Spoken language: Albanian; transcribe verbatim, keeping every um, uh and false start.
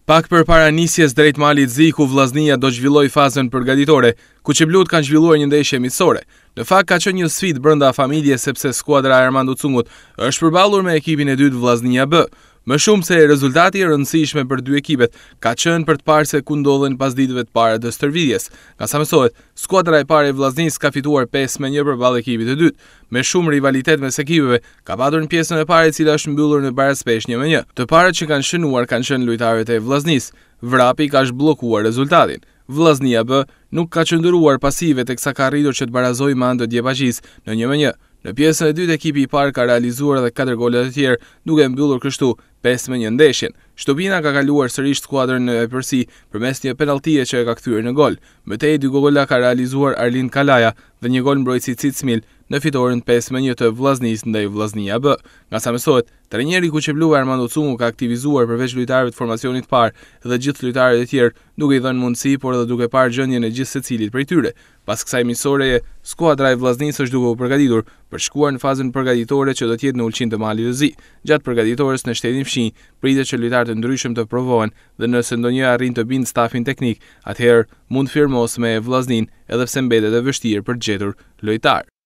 Pak përpara nisjes drejt malit Zi, ku Vllaznia do zhvilloj fazën përgatitore, ku qiblut kanë zhvilluar një ndeshje miqësore. Në fakt ka qenë një sfidë brenda familje sepse skuadra e Armando Cungut është përballur me ekipin e dytë Vllaznia-B. Më shumë se rezultati i rëndësishme për dy ekipet ka qenë për të parë se ku ndodhen pas ditëve të para të stërvitjes. Nga sa mësohet, skuadra e parë e Vllaznisë ka fituar pesë me një përballë ekipit të dytë. Me shumë rivalitet mes ekipeve, ka patur në pjesën e parë e cila është mbyllur në barazpesh një me një. Të parët që kanë shënuar kanë qenë lojtarët e Vllaznisë. Vrapi ka zhbllokuar rezultatin. Vllaznia-B nuk ka qëndruar pasive teksa ka arritur që të barazojë me anë të Djepaqis në një me një. Në pjesën e dytë ekipi i parë ka realizuar edhe katër gole të tjerë, duke mbyllur kështu pesë me një ndeshjen. Shtopina ka kaluar sërish skuadrën në epërsi përmes një penalltie që e ka kthyer në gol. Mëtej dy gola ka realizuar Arlin Kalaja dhe një gol mbrojtësi Cicmil në fitoren pesë me një të Vllaznisë ndaj Vllaznia-B. Nga sa mësohet, trajneri ku qeblua Armando Cungu ka aktivizuar përveç lojtarëve të formacionit të parë dhe gjithë lojtarët e tjerë, duke i dhënë mundësi por edhe duke parë gjendjen e gjithë secilit prej tyre. Pas kësaj miqësorjeje, skuadra e Vllaznisë është duke u përgatitur për shkuar në fazën përgatitore që do të jetë në Ulqin të Malit të Zi. Gjatë përgatitores në shtetin fqinj, pritet që lojtarët e ndryshëm të provohen dhe nëse ndonjë arrin të bindë stafin teknik, atëherë mund firmos me Vllaznin edhe pse mbetet e vështirë për të gjetur lojtar.